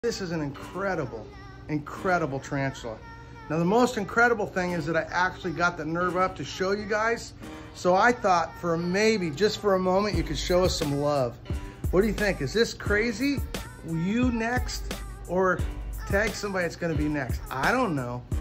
This is an incredible, incredible tarantula. Now the most incredible thing is that I actually got the nerve up to show you guys. So I thought for maybe, just for a moment, you could show us some love. What do you think? Is this crazy? You next? Or tag somebody that's gonna be next? I don't know.